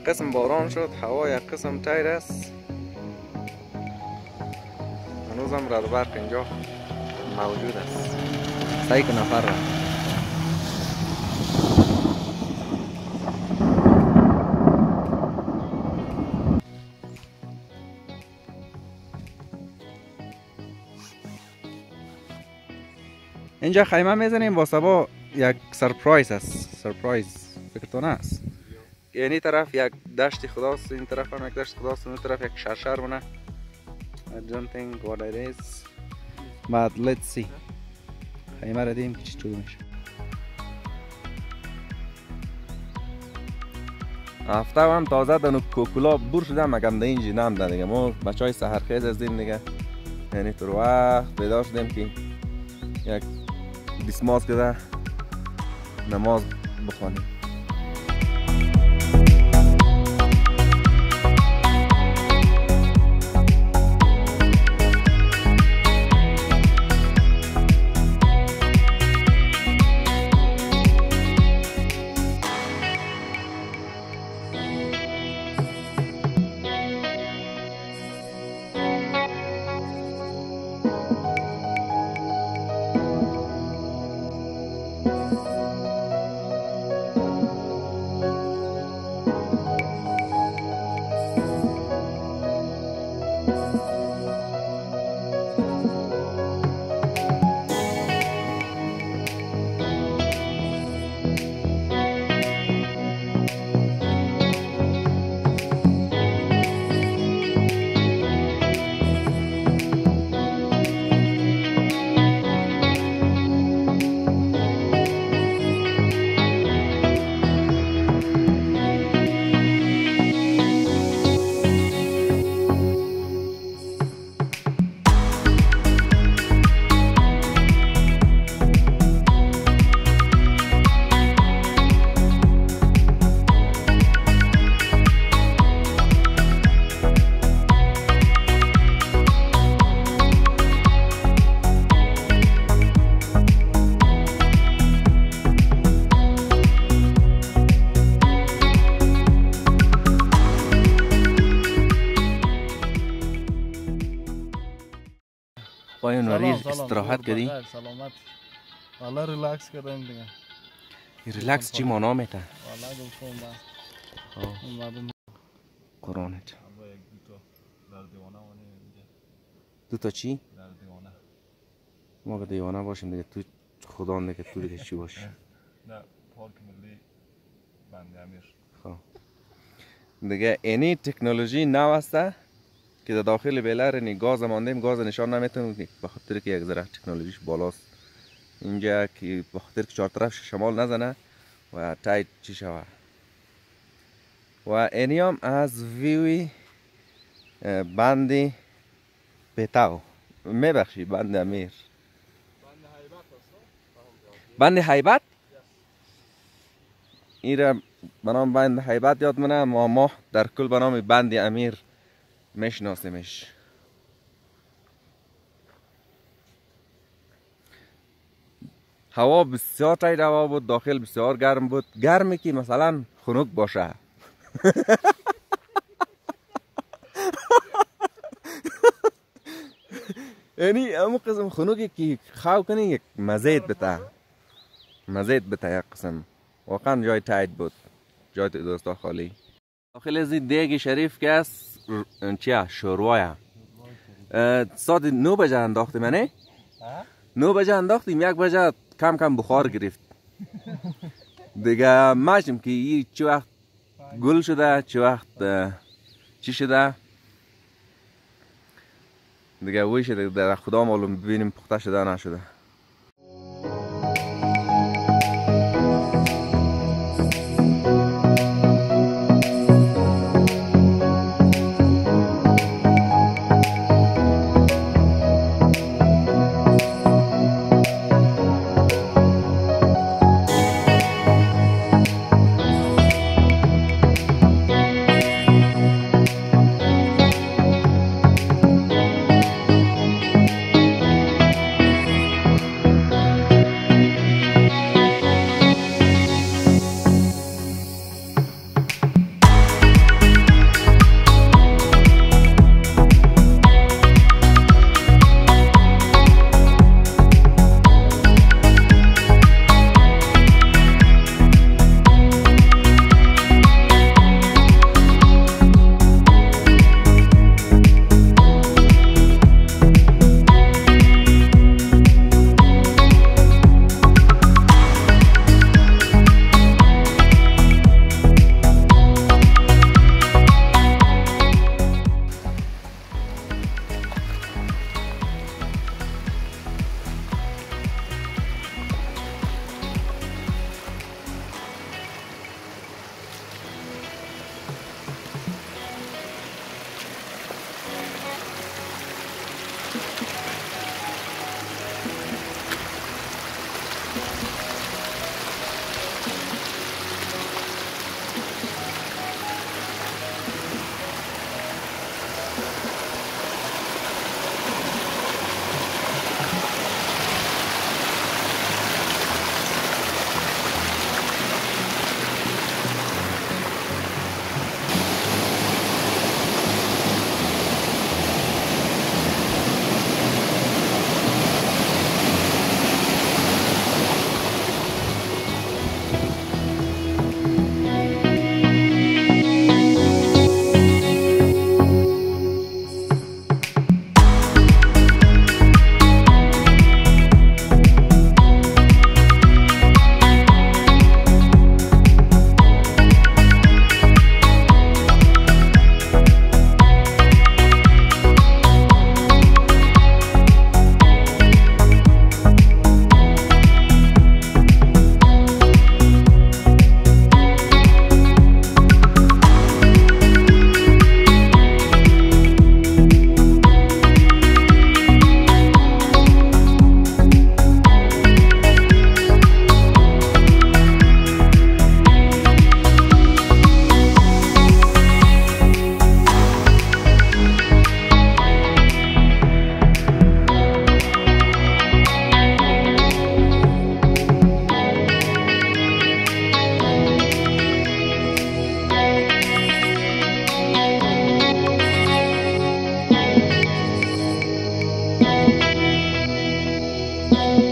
قسم باران شد، هوا یک قسم تیر است. هنوزم رعد و برق اینجا موجود است. 3 نفر رفت. اینجا خیمه میزنیم واسه با یک سرپرایز است. سرپرایز فکرتون است. یعنی طرف یک دشت خداست، این طرف هم یک دشت خداست، اون طرف یک شرشر مونه. I don't think what it is. But let's see. خیمه را دیم که چطور میشه. هفته هم تازه دنو کوکولا بور شدم مگم ده اینجی نم دیگه. ما بچه های سحرخیز هستیم دیگه. یعنی تو وقت بیدار شدیم که یک دیسماز کده نماز بخوانیم. پایان ریز استراحت کردی؟ سلامت. والا ریلکس کردم دیگه. ریلکس چی معنا میته؟ والا گفتم با. اومدم. قرآنت. دو تا در دیوانه اینجا. دو تا چی؟ در دیوانه. ما که دیوانه باشیم دیگه تو خدا نگه تو دیگه چی باشی؟ نه پارک ملی بند-e-Amir. خب. دیگه اینی تکنولوژی نو است که در داخل بیلر نی گاز ماندیم، گاز نشان نمیتونیم به خاطر که یک ذره تکنولوژیش بالاست. اینجا که به خاطر که چهار طرف شمال نزنه و تایید چی شوه. و اینی هم از ویوی بند پتاو میبخشی بند-e-Amir. بند هیبت؟ این را به نام بند هیبت یاد منه، ما در کل به نام بند-e-Amir میشناسیمش. هوا بسیار تاید هوا بود، داخل بسیار گرم بود، گرمی که مثلا خنک باشه. یعنی همون قسم خنوکی که خواهد کنی یک مزید بته، مزید بته یک قسم. واقعا جای تاید بود، جای دوستا خالی. داخل از دیگ شریف که است چیه؟ شوروایه. ساعت 9 بجه انداختیم نه؟ 9 بجه انداختیم، 1 بجه کم کم بخار گرفت. دیگه ماشیم که این چه وقت گل شده، چه وقت چی شده. دیگه وی شده در خدا معلوم، ببینیم پخته شده نشده. میکنم.